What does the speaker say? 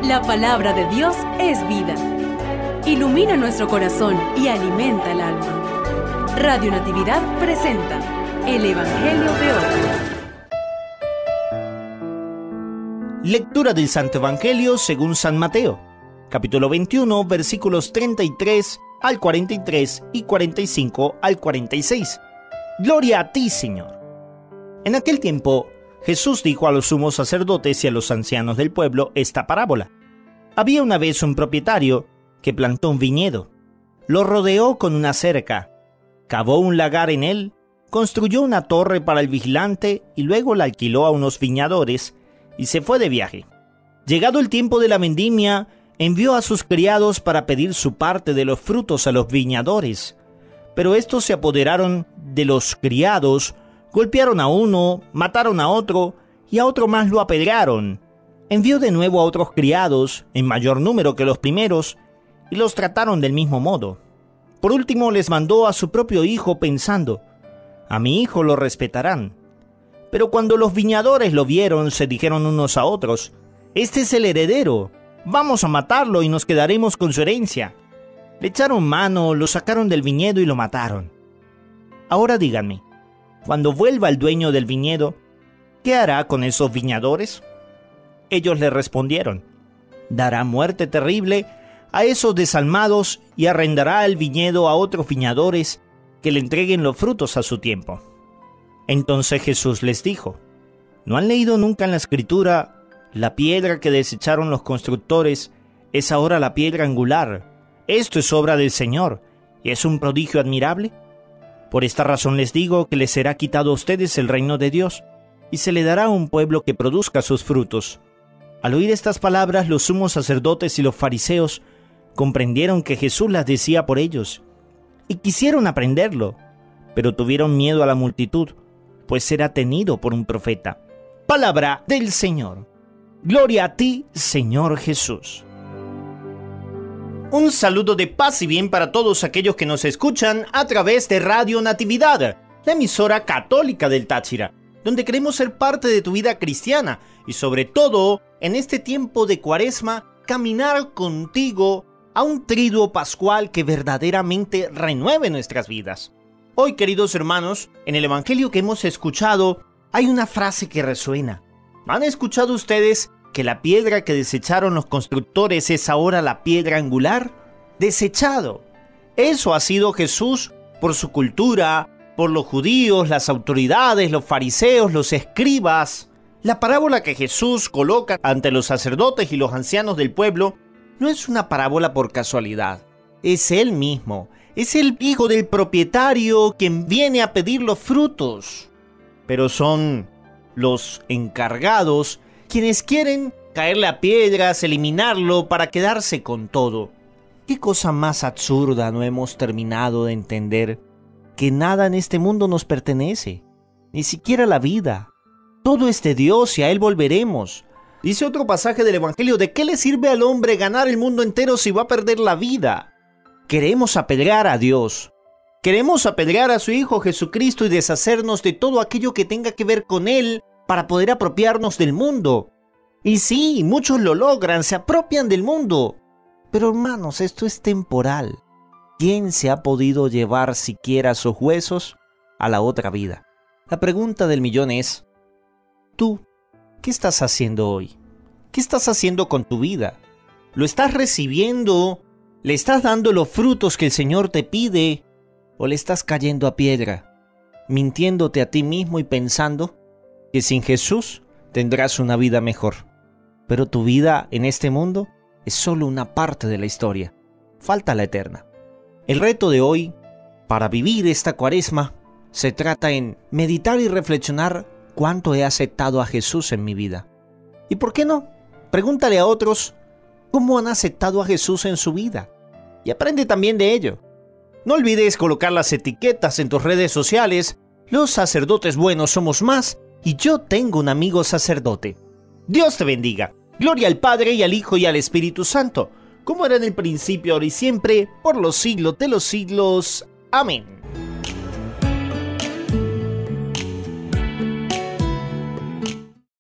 La palabra de Dios es vida. Ilumina nuestro corazón y alimenta el alma. Radio Natividad presenta el Evangelio de hoy. Lectura del Santo Evangelio según San Mateo, capítulo 21, versículos 33 al 43 y 45 al 46. Gloria a ti, Señor. En aquel tiempo, Jesús dijo a los sumos sacerdotes y a los ancianos del pueblo esta parábola. Había una vez un propietario que plantó un viñedo, lo rodeó con una cerca, cavó un lagar en él, construyó una torre para el vigilante y luego la alquiló a unos viñadores y se fue de viaje. Llegado el tiempo de la vendimia, envió a sus criados para pedir su parte de los frutos a los viñadores. Pero estos se apoderaron de los criados, golpearon a uno, mataron a otro y a otro más lo apedrearon. Envió de nuevo a otros criados, en mayor número que los primeros, y los trataron del mismo modo. Por último les mandó a su propio hijo pensando, a mi hijo lo respetarán. Pero cuando los viñadores lo vieron, se dijeron unos a otros, este es el heredero, vamos a matarlo y nos quedaremos con su herencia. Le echaron mano, lo sacaron del viñedo y lo mataron. Ahora díganme, cuando vuelva el dueño del viñedo, ¿qué hará con esos viñadores? Ellos le respondieron, dará muerte terrible a esos desalmados y arrendará el viñedo a otros viñadores que le entreguen los frutos a su tiempo. Entonces Jesús les dijo, ¿no han leído nunca en la Escritura, la piedra que desecharon los constructores es ahora la piedra angular? Esto es obra del Señor, y es un prodigio admirable. Por esta razón les digo que les será quitado a ustedes el reino de Dios, y se le dará a un pueblo que produzca sus frutos. Al oír estas palabras, los sumos sacerdotes y los fariseos comprendieron que Jesús las decía por ellos, y quisieron aprenderlo, pero tuvieron miedo a la multitud, pues era tenido por un profeta. Palabra del Señor. Gloria a ti, Señor Jesús. Un saludo de paz y bien para todos aquellos que nos escuchan a través de Radio Natividad, la emisora católica del Táchira, donde queremos ser parte de tu vida cristiana y sobre todo, en este tiempo de Cuaresma, caminar contigo a un triduo pascual que verdaderamente renueve nuestras vidas. Hoy, queridos hermanos, en el Evangelio que hemos escuchado, hay una frase que resuena. ¿Han escuchado ustedes que la piedra que desecharon los constructores es ahora la piedra angular? Desechado. Eso ha sido Jesús por su cultura, por los judíos, las autoridades, los fariseos, los escribas. La parábola que Jesús coloca ante los sacerdotes y los ancianos del pueblo no es una parábola por casualidad. Es Él mismo, es el hijo del propietario quien viene a pedir los frutos. Pero son los encargados quienes quieren caerle a piedras, eliminarlo para quedarse con todo. ¿Qué cosa más absurda no hemos terminado de entender? Que nada en este mundo nos pertenece, ni siquiera la vida. Todo es de Dios y a Él volveremos. Dice otro pasaje del Evangelio, ¿de qué le sirve al hombre ganar el mundo entero si va a perder la vida? Queremos apedrear a Dios. Queremos apedrear a su Hijo Jesucristo y deshacernos de todo aquello que tenga que ver con Él para poder apropiarnos del mundo. Y sí, muchos lo logran, se apropian del mundo. Pero hermanos, esto es temporal. ¿Quién se ha podido llevar siquiera sus huesos a la otra vida? La pregunta del millón es, ¿tú qué estás haciendo hoy? ¿Qué estás haciendo con tu vida? ¿Lo estás recibiendo? ¿Le estás dando los frutos que el Señor te pide? ¿O le estás cayendo a piedra, mintiéndote a ti mismo y pensando que sin Jesús tendrás una vida mejor? Pero tu vida en este mundo es solo una parte de la historia. Falta la eterna. El reto de hoy, para vivir esta Cuaresma, se trata en meditar y reflexionar cuánto he aceptado a Jesús en mi vida. ¿Y por qué no? Pregúntale a otros cómo han aceptado a Jesús en su vida. Y aprende también de ello. No olvides colocar las etiquetas en tus redes sociales. Los sacerdotes buenos somos más y yo tengo un amigo sacerdote. Dios te bendiga. Gloria al Padre y al Hijo y al Espíritu Santo, como era en el principio, ahora y siempre, por los siglos de los siglos. Amén.